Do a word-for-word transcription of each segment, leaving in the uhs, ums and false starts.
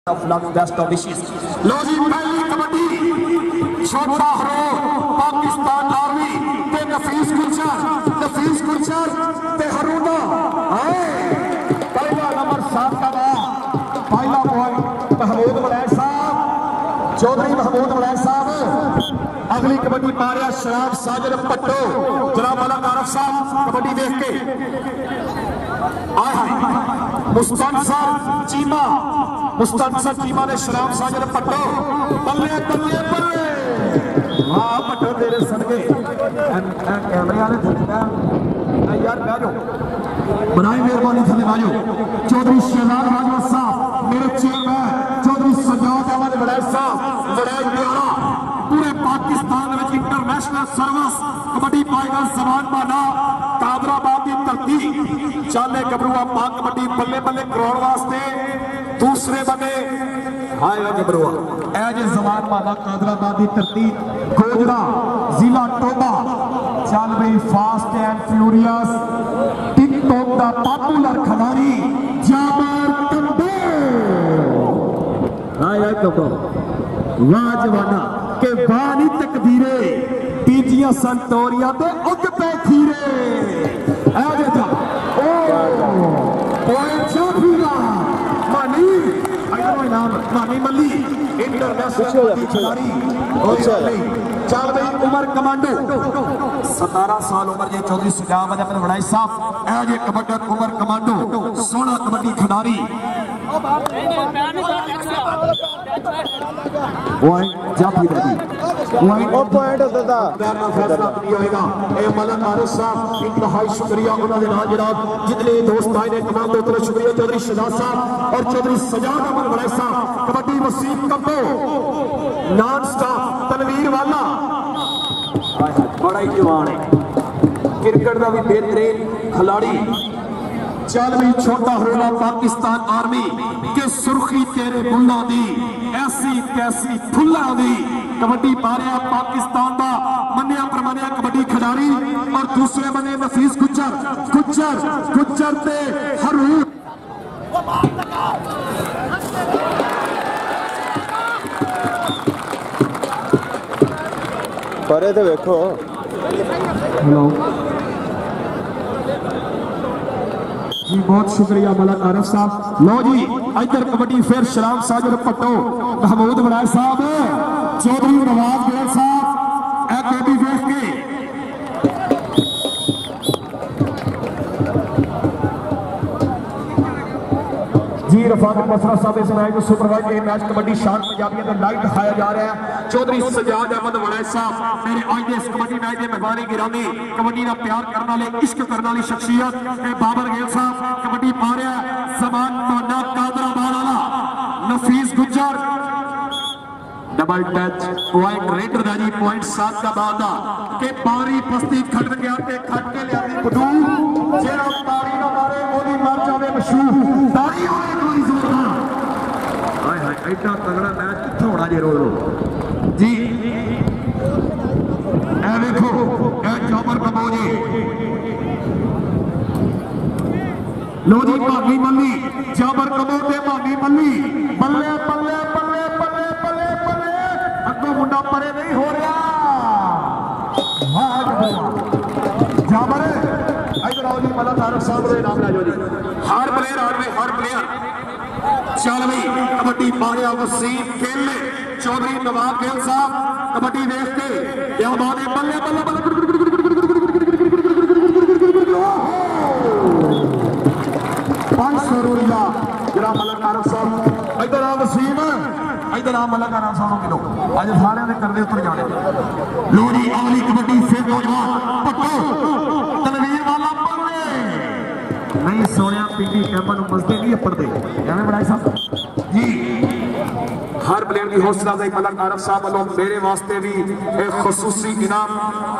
of luck, best of wishes. लो जी पहली कबड्डी छोटा हरोन Pakistan army ते नफीस गुलशन नफीस गुलशन ते हरून आए पहला नंबर सात का पहला पॉइंट महमूद मलैक साहब चौधरी महमूद मलैक साहब। अगली कबड्डी पा रहा शराब साजिद पट्टो जनाब मलक आरफ साहब कबड्डी देख के आए हाय मुस्तनसर चीमा मुस्तनसर चीमा ने शराब साजिद पट्टो बल्ले बल्ले बल्ले वाह पट्टो तेरे सदके कैमरे वाले यार बैठो बनाई मेहरबानी थले बाजो चौधरी शहजाद बाजवा साहब मेरे चेयरमैन चौधरी सजाद अहमद वड़ैच साहब वड़ैच प्यारा पूरे पाकिस्तान में इंटरनेशनल सर्विस कबड्डी पाएगा समान माना कादराबाद की धरती चाले गबरुआ पाक कबड्डी बल्ले बल्ले करोड़ वास्ते दूसरे बने हाय गबरुआ एज जमान माना कादराबाद की धरती गोजरा जिला टोबा चल रही फास्ट एंड फ्यूरियस टिकटॉक का पॉपुलर खिलाड़ी जाबर कंबे हाय गबरुआ वाह जवाना के बानी तकदीरे पीजिया संतोरिया ते उग पे खीरे आ जा ओ पॉइंट चाफीला मानी आइडो नाम मानी मल्ली इंटरनेशनल खिलाड़ी चल भाई उमर कमांडो सतारह साल उम्र ये चौधरी सजाद अपने वड़ाई साहब as a kabaddi Umar commando सोना कबड्डी खिलाड़ी पॉइंट जाफी दादी पॉइंट और पॉइंट होता था बैरना फैसला नहीं होएगा ए मलक आरिफ साहब इंतहाई शुक्रिया उन्होंने नाम जनाब जितने दोस्त आए ने तमाम दोस्तों का शुक्रिया चौधरी शहजाद साहब और चौधरी सजाद अहमद वड़ैच साहब कबड्डी वसीम कब्बो नॉन स्टॉप तनवीर वाला बड़ा ही जवान है क्रिकेट का भी बेहतरीन खिलाड़ी चल भी छोटा होना पाकिस्तान आर्मी के सुर्खी तेरे बुल्ला दी ऐसी कैसी फुल्ला दी कबड्डी पा रहा पाकिस्तान का मनिया प्रमानिया कबड्डी खिलाड़ी और दूसरे बने नफीस गुज्जर गुज्जर गुज्जर ते हरून परे तो देखो हेलो जी बहुत शुक्रिया मलक आरिफ साहब। लो जी इधर कबड्डी फिर शराब साजिद पट्टो महमूद वड़ैच साहब चौधरी नवाज गेल साहब ए कबड्डी देख के जी रफाकत मसरा साहब इस मैच को सुपरवाइज ये मैच कबड्डी शान पंजाबियां का लाइव दिखाया जा रहा है। चौधरी सजाद अहमद वड़ैच साहब मेरे आज के इस कबड्डी मैच के मेहमानी गिरामी कबड्डी का प्यार करने वाले इश्क करने वाली शख्सियत बाबर गेल साहब कबड्डी पा रहा है समान माना कादराबाद वाला Nafees Gujjar double touch point raider दा जी पॉइंट सात का बाद के पारी पस्ती खट गया ते खट के लिया दी बदू जेरा पारी ना मारे ओदी मर जावे मशहूर तारी होए कोई जोरदार हाय हाय ऐसा तगड़ा मैच किथे होना जे रोज रोज जी ए देखो ए जाबर कबोजी लो जी भागी मल्ली जाबर कबो ते भागी मल्ली बल्ले बल्ले बल्ले बल्ले बल्ले बल्ले अगो मुंडा परे नहीं हो रहा जाबर इधर आओ जी मलक आरिफ साहब के नाम ले जी हर प्लेयर हर हर प्लेयर चल भाई कबड्डी पाया वसीम खेलने चौधरी नवाब गेल साहब कबड्डी देख के क्या बात है बल्ले बल्ले बल्ले पांच सौ रुपया जरा मलक आरिफ साहब इधर आ वसीम इधर आ मलक आरिफ साहब किलो आज सारे ने कर दे उतर जाने लो जी अगली कबड्डी फिर नौजवान पट्टो तनवीर वाला बल्ले नहीं सोनिया पीटी कैंपा नु मसदे नहीं पड़ते एवं बड़ाई साहब जी हर प्लेयर की हौसला अफजाई मलक आरिफ साहब वालों मेरे वास्ते भी एक खसूसी इनाम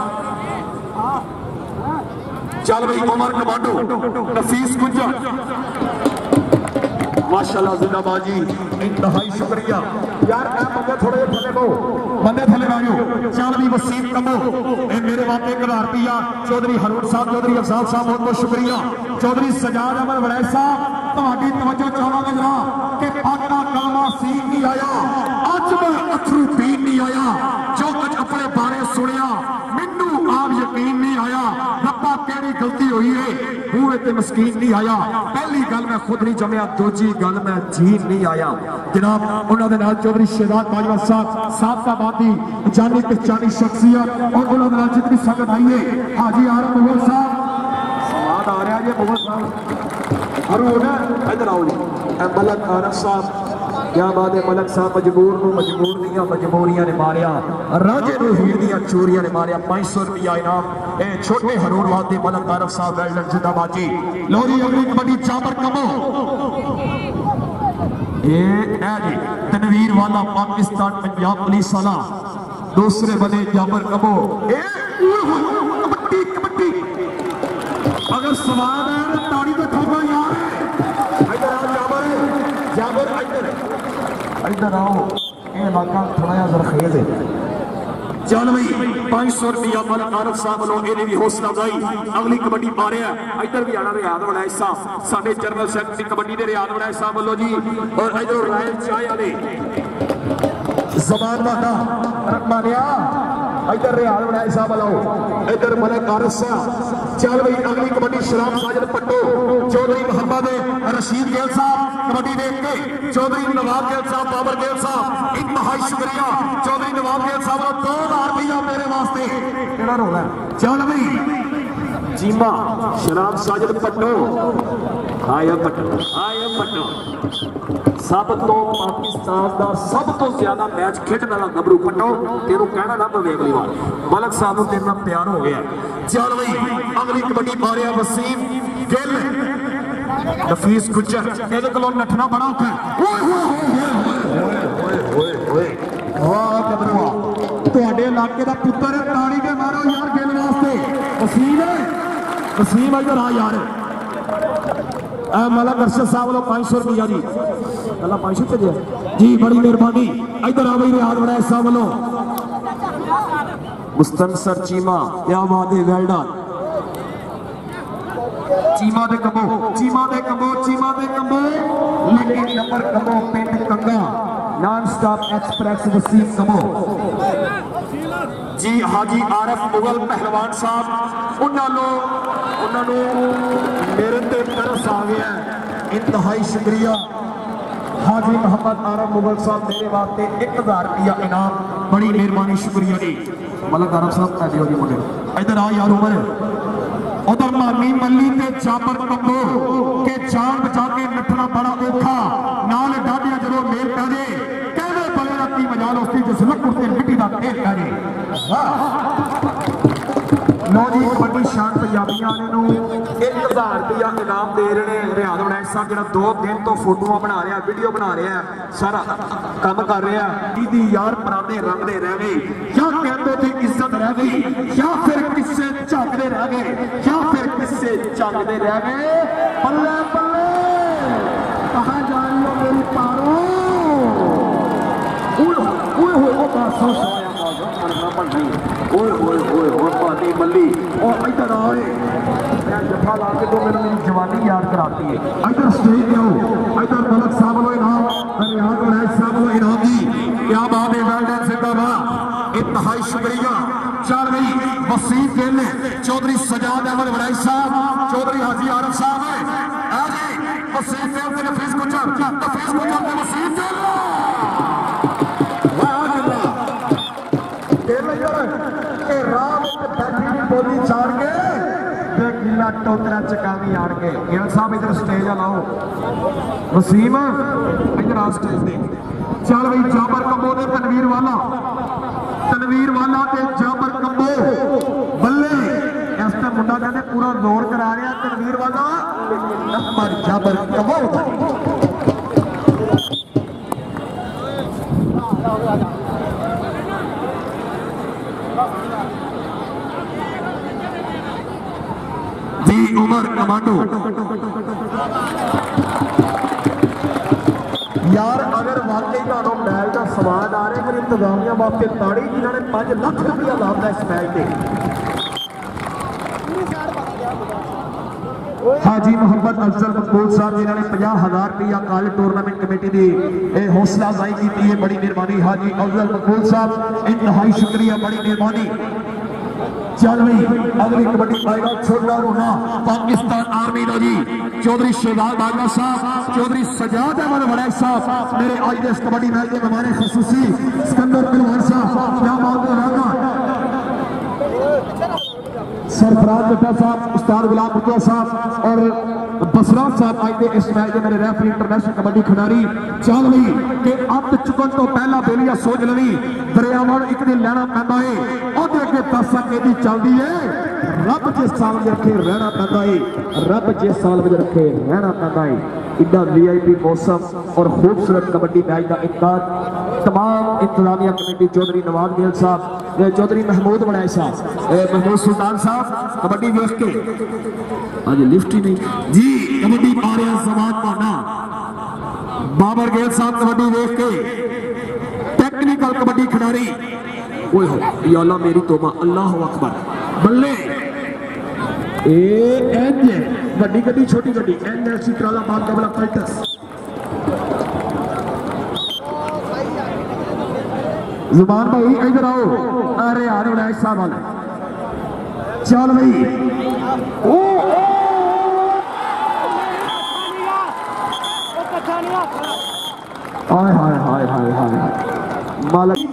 चल भाई उमर कमांडो नफीस गुज्जर माशाल्लाह जिंदाबाद जी इंतहाई शुक्रिया यार मैं बंदे थोड़े थले बो बंदे थले बाजू चल भी वसीम कमो ए मेरे वास्ते एक हजार रुपया चौधरी हरून साहब चौधरी अफजाल साहब बहुत बहुत शुक्रिया चौधरी सजाद अहमद वड़ैच साहब ਤੁਹਾਡੀ ਤਵੱਜੋ ਚਾਹਾਂਗਾ ਜਰਾ ਕਿ ਪਾਗੜਾ ਕਾਮਾ ਸੀਨ नहीं आया ਅੱਜ मैं अथरू पीन नहीं आया जो कुछ अपने बारे सुनिया मैनू आप यकीन नहीं आया रब्बा केड़ी गलती हुई है मूहे ते मस्कीन नहीं आया पहली गल मैं खुद नहीं जमया दूजी गल मैं जीन नहीं आया जनाब उन्होंने नाल चौधरी शेदात बाजवा साहब सादिकाबादी जानी पहचानी शख्सियत और उन्होंने नाल जितनी संगत आई है हाजी आरम मुगल साहब स्वाद आ रहा है मुगल साहब हरून इधर आओ जी मलक आरम साहब क्या बात है मलक साहब मजबूर नूं मजबूर दियां मजबूरियां ने मारिया राजे नूं हीर दियां चोरियां ने मारिया पांच सौ रुपया इनाम ए छोटे हरून वादे मलक आरफ साहब वेल्डन जिंदाबाद जी लो जी अगली कबड्डी चाबर कमो ये है जी तनवीर वाला पाकिस्तान पंजाब पुलिस वाला दूसरे बने जाबर कमो ए कबड्डी कबड्डी अगर स्वाद है तो ताड़ी तो ठोको यार इधर आओ जाबर जाबर इधर इधर आओ ये इलाका थोड़ा जिहा जरखेज है चल भाई पांच सौ रुपया मलक आरफ साहब वालों इन्हें भी हौसला अफजाई अगली कबड्डी पा रहे हैं इधर भी आना रियाद बड़ा हिस्सा साडे जनरल सैकटरी कबड्डी दे रियाद बड़ा हिस्सा वालों जी और इधर रायल चाय वाले जबान वाला रखमानिया इधर रियाद बड़ा हिस्सा वालों इधर मलक आरफ साहब चल भाई अगली कबड्डी शराब साजिद पट्टो चौधरी मोहम्मद रशीद गेल साहब कबड्डी देख के चौधरी नवाब गेल साहब बाबर गेल साहब इंतहाई शुक्रिया चौधरी नवाब गेल साहब दो हजार रुपया मेरे वास्ते केड़ा रोल है चल भाई चीमा शराब साजिद पट्टो आया पट्टो आया पट्टो सब तो पाकिस्तान का सब तो ज्यादा मैच खेडने वाला गबरू पट्टो तेरू कहना ना पवे अगली बार मलक साहब को तेरे नाल प्यार हो गया चल भाई अगली कबड्डी पा रहा वसीम गिल नफीस गुजर ਇਹਦੇ ਕੋਲੋਂ ਨੱਠਣਾ ਬੜਾ ਔਖਾ ਓਏ ਹੋਏ ਹੋਏ ਹੋਏ ਹੋਏ ਵਾਹ ਕਬਰੂਆ ਤੁਹਾਡੇ ਇਲਾਕੇ ਦਾ ਪੁੱਤਰ ਹੈ ਤਾੜੀ ਕੇ ਮਾਰੋ ਯਾਰ ਗਿਲ ਵਾਸਤੇ ਵਸੀਮ ਵਸੀਮ ਇਧਰ ਆ ਯਾਰ ਆ ਮਲਕ ਅਰਸ਼ਦ ਸਾਹਿਬ ਵੱਲੋਂ पाँच सौ रुपया जी ਪਹਿਲਾਂ पाँच सौ ਭੇਜਿਆ जी बड़ी मेहरबानी इधर आ बई रियाद बड़ा ਸਾਹਿਬ ਵੱਲੋਂ मुस्तनसर चीमा क्या बात है वेल डन चीमा दे कबो चीमा दे कबो चीमा दे कबो लेकिन नंबर कबो पिंड कंगा non stop express Waseem Kamboh ji हाजी आरफ मुगल पहलवान साहब उन्होंने उन्होंने मेरे ते तरस आ गया इंतहाई शुक्रिया हाजी मोहम्मद आरफ मुगल साहब मेरे वास्ते एक हजार रुपया इनाम बड़ी मेहरबानी शुक्रिया जी मलक आरफ साहब का जी मुझे इधर आ यार उमर उधर मानी मल्ली ते चापर कंबो के जान बचा के नठना बड़ा औखा नाल डाडिया जदों मेल पै जे कहदे बले दा की मजाल उसकी जिस लक्कुर ते मिट्टी दा ढेर पै जे लो जी कबड्डी शान पंजाबियां वाले नूं एक हजार रुपया इनाम दे रहे हैं रियाद बनाए साहब जो दो दिन तो फोटोआं बना रहा वीडियो बना रहा है सारा काम कर रहा दीदी यार पराने रंगते रह गए या कहते थे इज्जत रह गई या फिर किस्से झकते रह गए या फिर किस्से झकते रह गए बल्ले बल्ले कहाँ जा रही हो मेरी पारो ओए होए ओ बासो सोया मौजो मनना पर नहीं ओए होए होए होए पानी मल्ली और इधर आए मैं जफा ला के तो मेरी जवानी याद कराती है इधर स्टेज पे आओ इधर मलक साहब लो इनाम रियाद बनाए साहब लो इनाम दी क्या बात है वेल्डन जिंदाबाद इंतहाई शुक्रिया चल भाई वसीम गिल चौधरी सजाद अहमद वड़ाई साहब चौधरी हाजी आरफ साहब आ जी वसीम गिल ते नफीस गुजर नफीस गुजर ते वसीम गिल वाह गिल गिल यार ए राम ते बैठी बोली छाड़ के ते गिला टोकरा चकावी आड़ के गिल साहब इधर स्टेज लाओ वसीम इधर आ स्टेज दे चल भाई जाबर कंबो दे तनवीर वाला तनवीर वाला ते जाबर कंबो बल्ले इस ते मुंडा कहते पूरा जोर करा रहा तनवीर वाला नंबर जाबर कंबो जी उमर कमांडो यार अगर वाकई तुहानू मैच का स्वाद आ रहा है इंतजामिया वास्ते ताड़ी जिन्होंने पांच लाख रुपया लाता इस मैच से हाजी मोहम्मद अफजल मकबूल साहब जिन्होंने पचास हजार रुपया कल टूरनामेंट कमेटी की हौसला अफजाई की है, बड़ी मेहरबानी हाजी अफजल मकबूल साहब, इंतहाई शुक्रिया, बड़ी मेहरबानी। चल भाई अगली कबड्डी पाएगा छोटा रोना पाकिस्तान आर्मी का जी चौधरी शहजाद बाजवा साहब, चौधरी सजाद अहमद वड़ैच साहब, मेरे आज के इस कबड्डी मैच के मेहमान खसूसी सिकंदर पहलवान साहब, क्या बात है राना सरफराज जट्टा साहब, उस्ताद गुलाम बुद्धा साहब और बसराज साहब आज के इस मैच के मेरे रेफरी इंटरनेशनल कबड्डी खिडारी। चल भाई कि अत चुकन तो पहला बेलिया सोच लवी दरियावान एक दिन लेना पैदा है, और अगे दस अगे चलती है। रब जिस साल में रखे रहना पैदा है, रब जिस साल में रखे रहना पैदा है। इतना वी आई पी मौसम और खूबसूरत कबड्डी मैच का इनकार तमाम इंतजामिया कमेटी चौधरी नवाब गेल साहब, चौधरी महमूद वड़ैच साहब, महमूद सुल्तान साहब कबड्डी देख के आज लिफ्ट ही नहीं जी कबड्डी पा रहे हैं समाज पाना, बाबर गेल साहब कबड्डी देख के टेक्निकल कबड्डी खिडारी। ओए हो या अल्लाह मेरी तौबा, अल्लाह अकबर बल्ले ए एंज बड़ी गड्डी छोटी गड्डी एन एफ सी त्रालाबाद का बड़ा फाइटर्स जुबान भाई इधर आओ, अरे यार वड़ैच साहब वाले चल भाई ओ हाय हाय हाय हाय हाय मालिक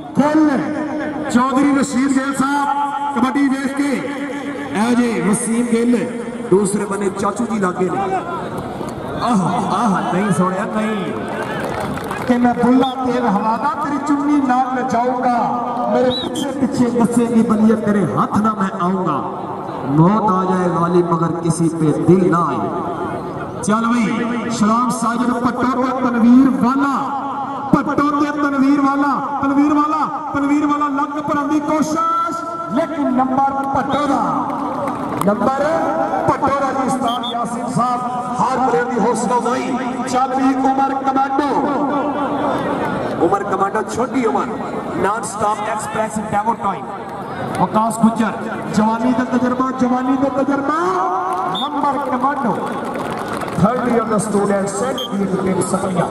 चौधरी रशीद गेल साहब कबड्डी देख के ऐजे वसीम गेल दूसरे बने चाचू जी लागे ने आह आह नहीं सोनिया नहीं कि मैं बुल्ला तेल हवादा तेरी चुन्नी नाल में जाऊंगा, मेरे पीछे पीछे बसेगी बलिए तेरे हाथ ना मैं आऊंगा, मौत आ जाए वाली मगर किसी पे दिल ना आए। चल भाई सलाम साजिद पटोते तनवीर वाला, पटोते तनवीर वाला, तनवीर वाला तनवीर वाला लग भरन की कोशिश, लेकिन नंबर पटोरा नंबर पटोरा जी उस्ताद यासिन साहब हर प्लेयर की हौसला अफजाई। चल भी उमर कमांडो, उमर कमांडो छोटी उम्र non stop express demo time, Waqas Gujjar जवानी का तजर्बा, जवानी का तजर्बा नंबर कमांडो थर्ड ईयर का स्टूडेंट सेकंड ईयर के सफरिया।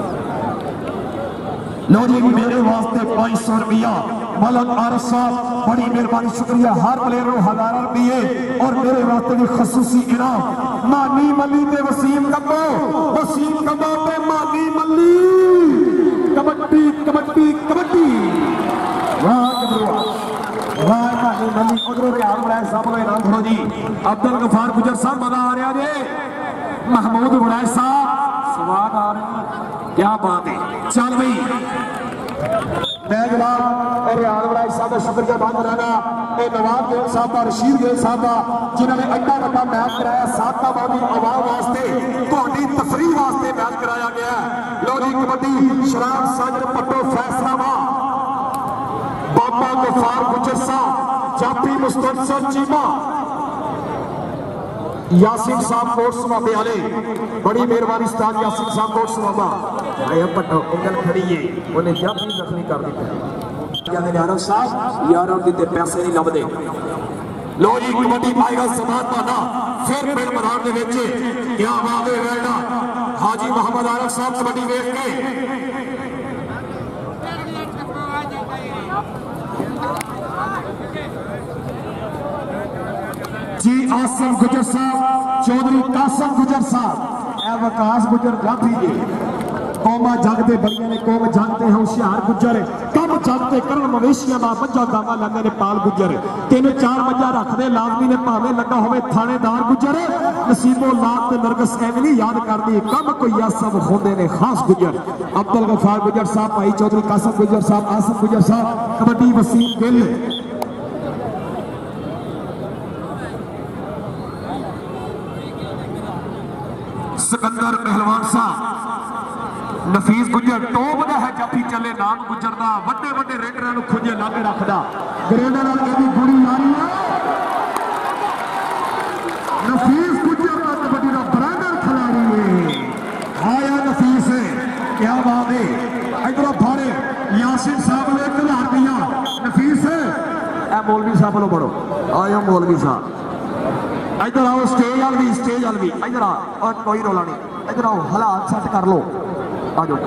लो जी मेरे वास्ते पांच सौ रुपया मलक आरस साहब, बड़ी मेहरबानी शुक्रिया, हर प्लेयर को हजार रुपये और मेरे वास्ते भी खसूसी इनाम मानी मली पे वसीम कब्बो, वसीम कब्बो पे मानी मली कबड्डी कबड्डी कबड्डी वाह कबड्डी वाह मानी मली उधर यार वड़ैच साहब का इनाम धरो जी, अब्दुल गफार गुजर साहब मजा आ रहा जी, महमूद वड़ैच साहब स्वाद आ रहा है, क्या बात है। चल भाई मैं जनाब और रियाद वड़ैच साहब का शुक्रिया बंद रहना, नवाब गेल साहब का, रशीद गेल साहब का जिन्होंने एड्डा वड्डा मैच कराया, सादाबादी आवाम वास्ते थोड़ी तफरी वास्ते मैच कराया गया। लो जी कबड्डी शराब साजिद पट्टो फैसलाबाद, बाबा गफार गुजर साहब, जाफी मुस्तफा चीमा, यासिन साहब कोट समाबे वाले, बड़ी मेहरबानी उस्ताद यासिन साहब कोट समाबा आया पट्टो उंगल खड़ी है उन्हें जब भी जख्मी कर दिया क्या यारों साहब यारों की ते पैसे नहीं लभदे। लो जी कबड्डी पाएगा समाज पाना फिर फिर मैदान दे विच क्या बात है रहना हाजी मोहम्मद आरफ साहब कबड्डी देख के जी आसम गुजर साहब, चौधरी कासम गुजर साहब, ए वकास गुजर जाफी जी कौमा जगते बड़िया ने कौम जानते हैं होशियार गुजर कम जानते करन मवेशियां दा मज्जा गावा लंदे ने पाल गुजर तीन चार मज्जा रखदे लाजमी ने भावे लगा होवे थानेदार गुजर नसीबो लात ते नरगस एवें नहीं याद करदी कम कोई आ सब होंदे ने खास गुजर। अब्दुल गफार गुजर साहब, भाई चौधरी कासम गुजर साहब, आसम गुजर साहब कबड्डी वसीम गिल, सिकंदर पहलवान साहब, नफीस गुजर टोपदा है जब भी चले नाम गुजर दा वड्डे वड्डे रेडरां नूं खुंजे लागे रखदा ग्रेडर नाल कहदी गोली मारी है नफीस गुजर का कबड्डी दा ब्रांडर खिलाड़ी है आया नफीस क्या बात है। इधर फाड़े यासिन साहब ने एक हजार रुपया नफीस ए मौलवी साहब लो बड़ो आया मौलवी साहब इधर आओ स्टेज वाल भी स्टेज वाल भी इधर आ और कोई रोला नहीं इधर आओ हालात सेट कर लो आ जाओ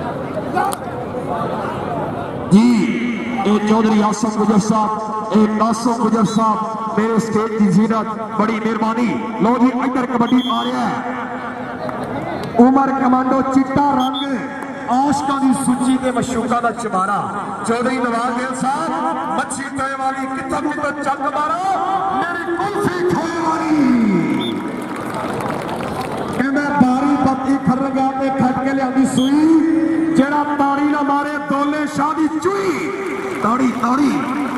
जी। एक चौधरी आसम गुजर साहब एक कासम गुजर साहब मेरे स्टेज की जीनत बड़ी मेहरबानी। लो जी इधर कबड्डी आ रहा है उमर कमांडो चिट्टा रंग आशका की सूची के मशूका का चमारा चौधरी नवाज गिल साहब मच्छी टोए वाली कितना कितना चक मारा मेरी कुल्फी खोए वाली कहना बारी पत्ती खर गया ते खट के लिया सुई जेड़ा ताड़ी ना मारे दोले शाह दी चुई ताड़ी ताड़ी।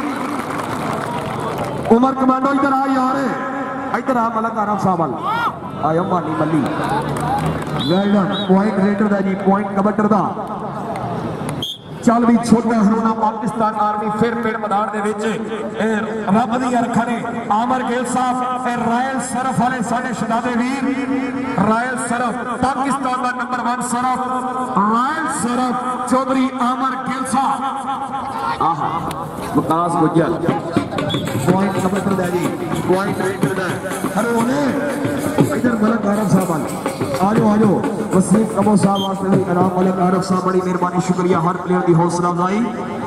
उमर कमांडो इधर आ यार इधर आ मलक आराम साहब आया मानी मली वेल डन पॉइंट रेटर दा जी पॉइंट कबड्डर दा। चल भी छोटा हरोना पाकिस्तान आर्मी फिर पेड़ मैदान दे विच रब दी रखा ने आमर गिल साहब रायल सरफ वाले साडे शहजादे वीर रायल सरफ पाकिस्तान का नंबर वन सरफ रायल सरफ चौधरी आमर गिल साहब आहा विकास गुजर पॉइंट कबड्डर दा जी पॉइंट रेटर दा हरोन इधर मलक आरफ साहब आ जाओ आ जाओ वसीम कमो साहब वास्ते भी इनाम मलक आरफ साहब बड़ी मेहरबानी शुक्रिया हर प्लेयर की हौसला अफजाई।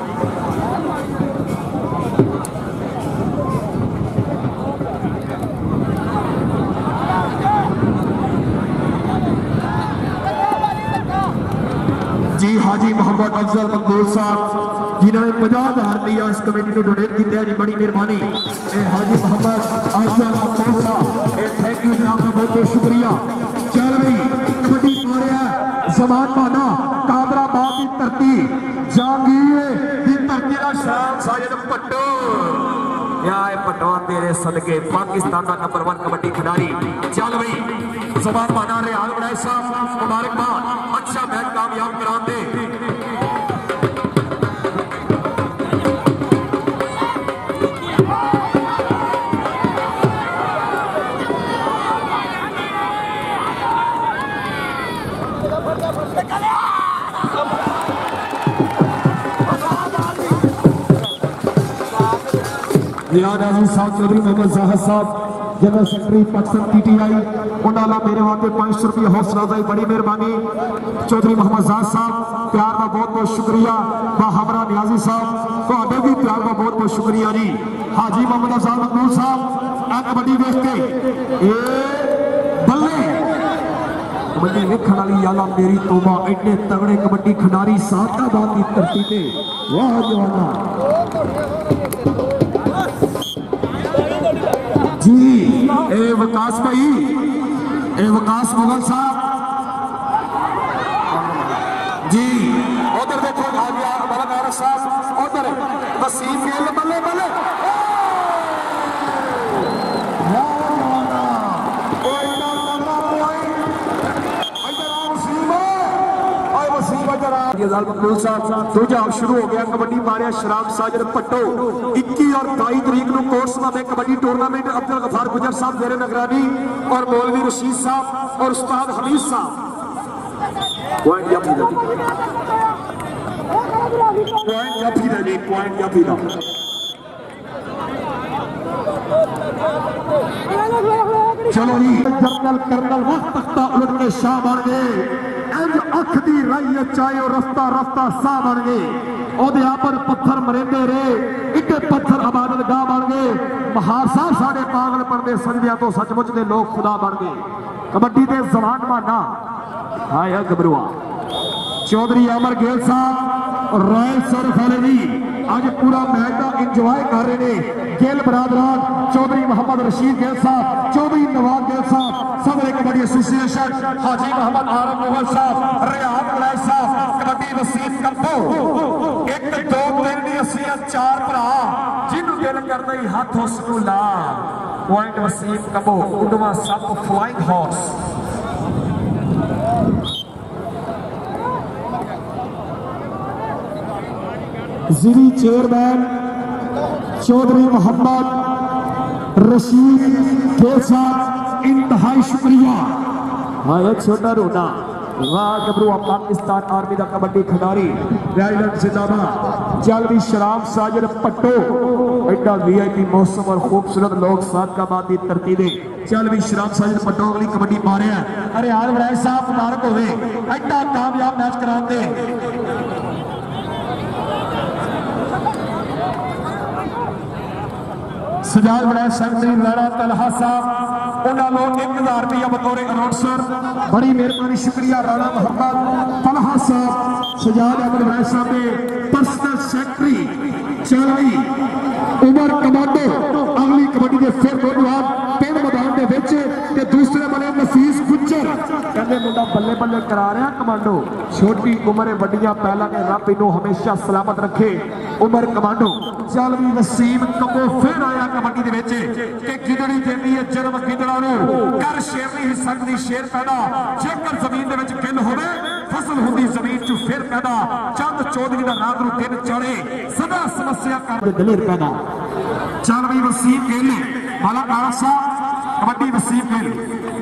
जी हाजी मोहम्मद अफजल मकबूल साहब जिन्होंने पचास हजार लिया इस कमेटी को डोनेट किया जी बड़ी मेहरबानी। हाजी मोहम्मद अफजल मकबूल साहब थैंक यू जनाब का बहुत बहुत शुक्रिया। चल भाई कबड्डी आ रहा है जमान माना कादराबाद की धरती जहांगीर की धरती का शान साजिद पट्टो यार पटवा तेरे सदके पाकिस्तान का नंबर वन कबड्डी खिलाड़ी। चल भाई जमान माना रियाल बनाए साहब मुबारकबाद अच्छा मैच कामयाब कराते। साहब चौधरी मोहम्मद जाहिद साहब जनरल सेक्रेटरी पाकिस्तान पीटीआई उन्होंने मेरे वास्ते पांच सौ रुपये हौसला अफजाई बड़ी मेहरबानी। चौधरी मोहम्मद जाहिद साहब प्यार का बहुत बहुत शुक्रिया। हमरा नियाजी साहब तो भी प्यार का बहुत बहुत शुक्रिया जी। हाजी मोहम्मद अफजाल मकबूल साहब आ कबड्डी देख के बल्ले कबड्डी वेखण वाली याला मेरी तौबा एडे तगड़े कबड्डी खिडारी सादाबाद की धरती पे वाह जवाना जी। ए विकास भाई ए विकास मुगल साहब जी उधर देखो मलक साहब उधर वसीम गिल बल्ले बल्ले अब शुरू हो गया कबड्डी मारिया शराब साजिद पट्टो इक्कीस और बाईस तरीक को कोर्समा में कबड्डी टूर्नामेंट अब्दुल गफार गुजर साहब जेरे नगरानी और मौलवी रशीद साहब और उस्ताद हमीद साहब पॉइंट या फिर पॉइंट या फिर जी पॉइंट या फिर चलो जी जनरल कर्नल वक्त तख्ता उलट के शाह बन गए अख दी राई चाहे रफ्ता रफ्ता सा बन गए ओदे पर पत्थर मरेंदे रहे इटे पत्थर आबादत गाह बन गए महार साहब साढ़े पागल पड़ते सजदिया तो सचमुच के लोग खुदा बन गए कबड्डी के जवान माना हाय गबरुआ चौधरी अमर गिल साहब और रायल सरफ वाले भी आज पूरा मैच का इंजॉय कर रहे हैं। गिल बरादरान चौधरी मोहम्मद रशीद गिल साहब चौधरी नवाज गिल साहब सदर कबड्डी एसोसिएशन हाजी मोहम्मद आरम मुगल साहब रियाद मलाय साहब कबड्डी वसीम कप्पो एक दो तीन दी अस्सी चार भरा जिन्हों दिल करता ही हाथ उसनू ला पॉइंट वसीम कप्पो उडवा सब फ्लाइंग हॉर्स जिली चेयरमैन चौधरी मोहम्मद रशीद गिल साहब इंतहाई शुक्रिया। हाँ छोटा रोना वाह गबरू पाकिस्तान आर्मी का कबड्डी खिडारी रेजिडेंट जिंदाबाद। चल भी शराब साजिद पट्टो एडा वीआईपी मौसम और खूबसूरत लोग सादकाबाद की धरती दे। चल भी शराब साजिद पट्टो अगली कबड्डी मारे अरे हाल बड़ा साहब मुबारक होवे एडा कामयाब मैच कराते। सजाद बड़ा सेक्रेटरी लाड़ा तलहा साहब उन्होंने एक हजार रुपया बतौर अनाउंसर बड़ी मेहरबानी शुक्रिया राणा मोहम्मद तलहा साहब सजाद अहमद बड़ा साहब के पर्सनल सेक्रेटरी। चल उमर कमांडो अगली कबड्डी के फिर नौजवान पिंड मैदान के विच ते दूसरे बने नफीस गुज्जर कहते मुंडा बल्ले बल्ले करा रहा कमांडो छोटी उम्र वड्डियां पहला के रब इनू हमेशा सलामत रखे उमर कमांडो। चल भी वसीम कबो फिर आया कबड्डी दे विच कि गिदड़ी देंदी है जन्म गिदड़ा नू कर शेर नहीं हो सकदी शेर पैदा जेकर जमीन दे विच गिल होवे फसल हुंदी जमीन चू फिर पैदा चंद चौधरी दा रात नू दिन चढ़े सदा समस्या कर दलेर पैदा। चल भी वसीम गेले माला कारसा कबड्डी वसीम गेले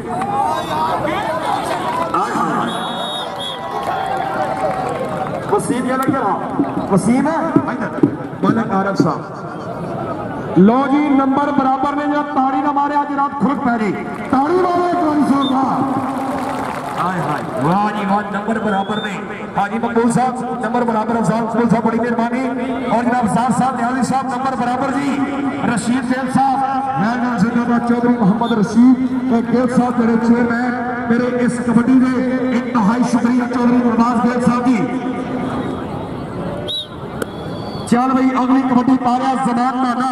वसीम क्या लग रहा वसीम है मालिक आरफ साहब लो जी नंबर बराबर ने जब ताड़ी ना मारे आज रात खुद पै गई ताड़ी मारे कौन सा हाय हाय वाह जी वाह नंबर बराबर ने हाजी मकबूल साहब नंबर बराबर मकबूल साहब बड़ी मेहरबानी और जनाब साहब साहब न्याजी साहब नंबर बराबर जी रशीद गेल साहब मैं जिंदाबाद चौधरी मोहम्मद रशीद गेल साहब मेरे चेयरमैन मेरे इस कबड्डी में इंतहाई शुक्रिया चौधरी नवाज गेल साहब की। चल भाई अगली कबड्डी पा रहा जमान नाना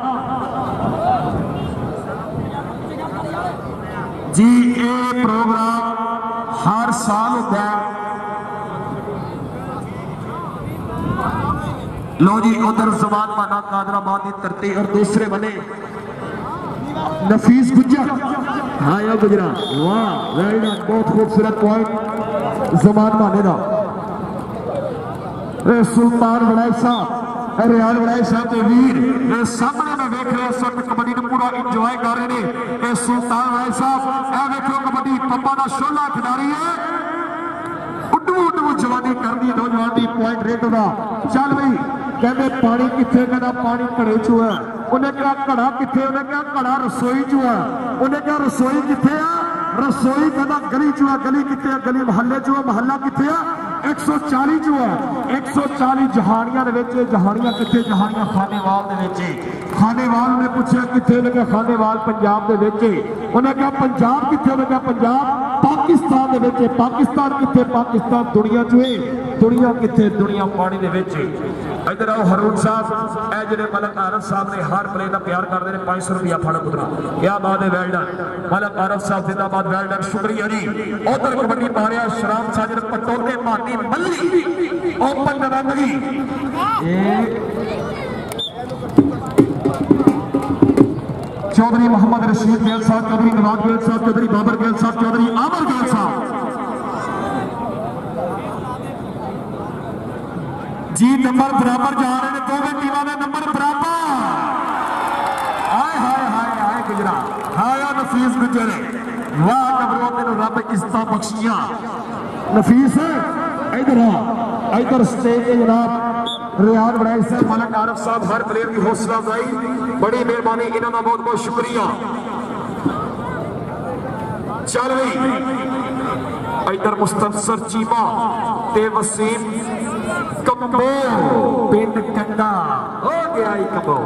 जी ये प्रोग्राम हर साल होता है। लो जी उधर जमान माना कादराबाद की धरती और दूसरे बने नफीस गुज्जर हाँ या गुजरा वाह वेरी नाइस बहुत खूबसूरत पॉइंट जमान माने का सुल्तान वड़ाई साहब रियाल वड़ाई साहब के वीर सामने में देख रहे इस वक्त कबड्डी को पूरा इंजॉय कर रहे हैं। सुल्तान वड़ाई साहब ए देखो कबड्डी पप्पा का शोला खिडारी है उड्डू उड्डू जवानी कर दी नौजवान की पॉइंट रेट का। चल भाई कहते पानी कितने कहना पानी घड़े चू है उन्हें क्या घड़ा कितने उन्हें क्या घड़ा रसोई चू है उन्हें क्या रसोई कितने है रसोई कहना गली चू है गली कितने गली महल्ले चू है महल्ला कितने है एक सौ चाली जो है एक सौ चाली जहानिया जहानिया कितने जहानिया खानेवाल खानेवाल ने पूछा कितने लगे खानेवाल पंजाब के उन्हें कहा पंजाब कितने उन्हें कहा पंजाब पाकिस्तान के पाकिस्तान कितने पाकिस्तान दुनिया चुए दुनिया कितने दुनिया पानी के। इधर आओ हरून साहब ए जिहड़े मलक आरफ साहब ने हर प्लेयर का प्यार करते हैं पांच सौ रुपया फड़ पुत्रा क्या बात है वेल डन मलक आरफ साहब जिंदाबाद वेल डन शुक्रिया जी। उधर कबड्डी पा रहा शराब साजिद पटोले मानी मल्ली ओपन नरंगी चौधरी मोहम्मद रशीद गेल साहब चौधरी नवाज गेल साहब चौधरी बाबर गेल साहब चौधरी आमर गेल साहब जी नंबर बराबर जा रहे हैं दोनों टीमों में नंबर बराबर हाय हाय हाय हाय गुजरा हाय नफीस गुजरे वाह कबरों तेन रब इज्जत बख्शियां नफीस इधर आ इधर स्टेज के जनाब रियाज बड़ाई साहब मलक आरफ साहब हर प्लेयर की हौसला अफजाई बड़ी मेहरबानी इन्होंने बहुत बहुत शुक्रिया। चल भाई इधर मुस्तफसर चीमा ते वसीम कम्बो पिंड कंडा हो गया कम्बो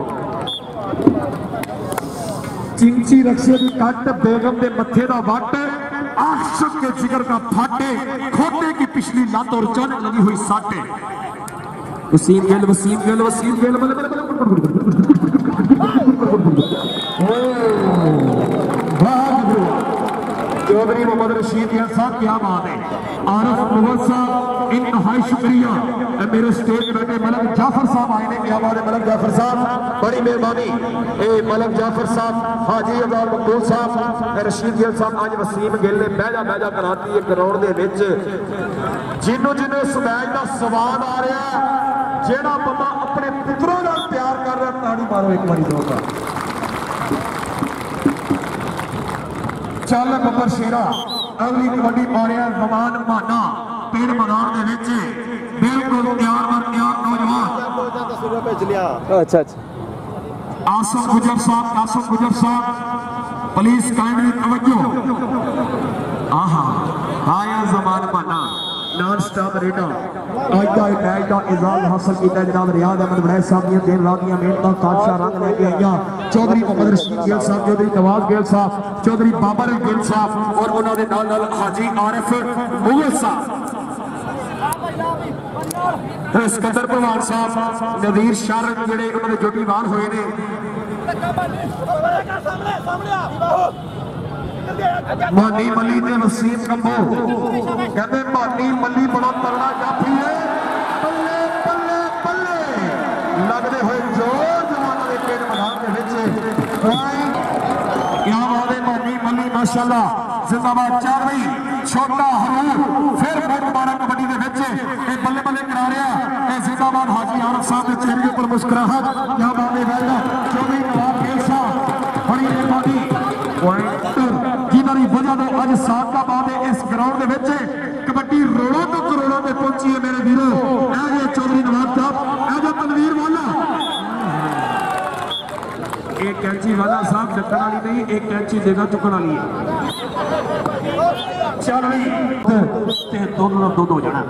चिंची रक्षे की कट बेगम के मथे का वट आशिक के जिगर का फाटे खोटे की पिछली लात और जाने लगी हुई साटे वसीम गेल वसीम गेल वसीम गेल चौधरी मोहम्मद रशीद साहब क्या बात है आरफ मुगल साहब इंतहाई शुक्रिया मेरे स्टेज पे बैठे मलक जाफर साहब आए ने क्या बात है मलक जाफर साहब बड़ी मेहरबानी ए मलक जाफर साहब हाजी अब्दुल मकबूल साहब रशीद गिल साहब आज वसीम गिल ने बहजा बहजा कराती है ग्राउंड दे विच जिन्हों जिन्हों इस मैच का स्वाद आ रहा है जेड़ा बंदा अपने पुत्रों का प्यार कर रहा ताड़ी मारो एक बारी दो चल बब्बर शेरा अगली कबड्डी पा रहा जमान माना पिंड मैदान के विच बिल्कुल तैयार बर तैयार नौजवान। अच्छा अच्छा आसम गुजर साहब आसम गुजर साहब पुलिस काइंडली तवज्जो। आहा आया जमान माना नॉन स्टॉप रेडा आज का मैच का इजाज हासिल किया जनाब रियाज अहमद बड़ैच साहब दी दिन रात दी मेहनत काशा रंग लेके आईया चौधरी मोहम्मद रशीद गिल साहब चौधरी नवाज गिल साहब चौधरी बाबर गिल साहब और उन्होंने नाल नाल हाजी आरिफ मुगल साहब सिकंदर पहलवान साहब नदीर शाह जेडे उन्होंने जोटीवान होए ने मानी मली ते वसीम कंबो कहते मानी मली बड़ा तगड़ा जाफी है बल्ले बल्ले बल्ले लगते हुए जोर जवानों के पेड़ मैदान के विच क्या बात है मानी मली माशाल्लाह जिंदाबाद चारवीं छोटा हरू फिर बहुत दोबारा कबड्डी के विच बल्ले बल्ले करा रहा है जिंदाबाद हाजी आरिफ साहब के चेहरे पर मुस्कुराहट क्या बात है वेलडा चौधरी नवाब गिल साहब बड़ी मेहरबानी जिन्होंने वजह तो अज सात का बाद इस ग्राउंड के विच कबड्डी रोड़ों तो करोड़ों में पहुंची है मेरे वीरों। ऐ चौधरी नवाब साहब ऐ तनवीर वाला एक कैंची वाला साहब डकन वाली नहीं एक कैंची देगा चुकन वाली है चल भाई दोनों दो दो जाना।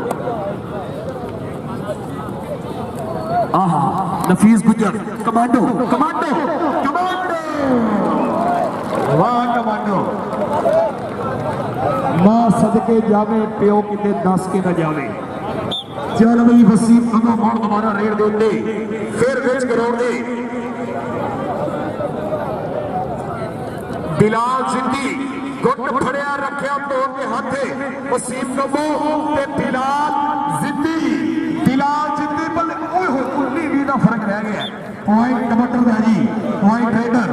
आहा Nafees Gujjar commando commando commando वाह कमांडो मां सदके जावे प्यो किते दस के न जावे। चल भाई वसीम अगो मोड़ दोबारा रेड दे उत्ते फिर विच ग्राउंड दे बिलाल सिंधी गुट फड़िया रखिया तोड़ के हाथे वसीम कबो ते बिलाल जिंदी बिलाल जिंदी बल्ले ओए हो उन्नी भी दा फर्क रह गया पॉइंट टमाटर दा जी पॉइंट रेडर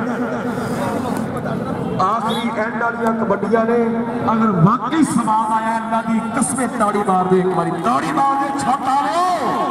आखिरी एंड वाली कबड्डियां ने अगर वाकई सवाल आया अल्लाह की कसम ताड़ी मार दे एक बारी ताड़ी मार दे छाता लो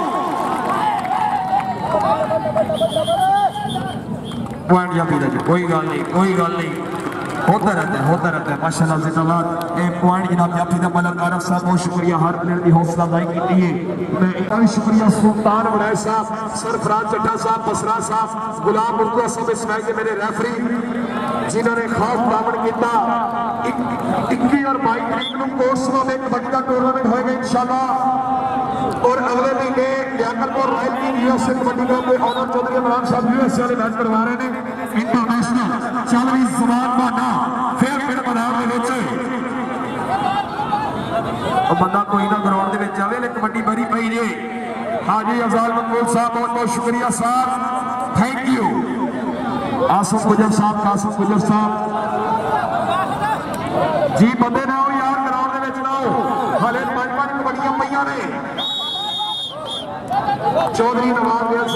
पॉइंट जा पी जी कोई गल नहीं कोई गल नहीं होता रहता है होता रहता है माशाल्लाह जिंदाबाद एक पॉइंट जनाब जाफी का मलक आरिफ साहब बहुत शुक्रिया हर प्लेयर की हौसला अफजाई की है मैं इतना भी शुक्रिया सुल्तान बड़ैच साहब सरफराज चट्टा साहब बसरा साहब गुलाम मुर्गा साहब इस मैच के मेरे रेफरी जिन्होंने खास दामन किया इक्की और बाईस तरीक को कोर्सवा में कबड्डी का टूर्नामेंट होएगा इंशाल्लाह और अगले महीने लियाकतपुर रॉयल की यूएसए कबड्डी का ऑनर चौधरी इमरान साहब यूएसए वाले मैच करवा रहे हैं इंटरनेशनल चल रही जबान माना फिर फिर मैदान बंदा कोई ना ग्राउंड के आवे ले कबड्डी बरी पई जे हाजी अफजाल मंगोल साहब बहुत बहुत शुक्रिया साहब थैंक यू आसम गुजर साहब कासम गुजर साहब जी बंदे ना हो यार ग्राउंड के विच ना हो हाले पांच पांच कबड्डियां पईयां ने चौधरी नवाब